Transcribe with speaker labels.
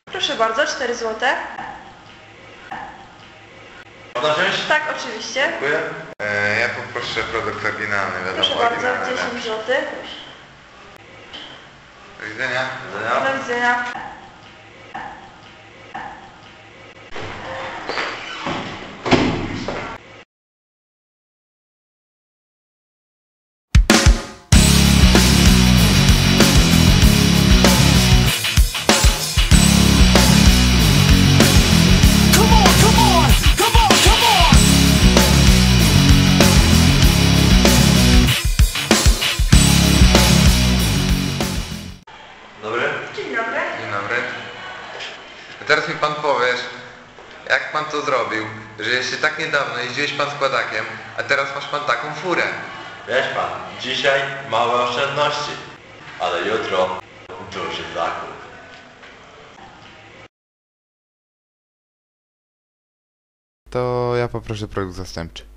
Speaker 1: Proszę bardzo, 4 zł.
Speaker 2: Można wziąć?
Speaker 1: Tak, oczywiście.
Speaker 2: Dziękuję.
Speaker 3: Ja poproszę produkt oryginalny,
Speaker 1: Proszę
Speaker 3: wiadomo,
Speaker 1: bardzo,
Speaker 3: oryginalny.
Speaker 1: 10 zł.
Speaker 3: Do widzenia.
Speaker 1: Do widzenia.
Speaker 2: Dobry?
Speaker 1: Dzień dobry.
Speaker 3: Dzień dobry. A teraz mi pan powiesz, jak pan to zrobił, że jeszcze tak niedawno jeździłeś pan składakiem, a teraz masz pan taką furę.
Speaker 2: Wiesz pan, dzisiaj małe oszczędności, ale jutro duży zakup.
Speaker 3: To ja poproszę produkt zastępczy.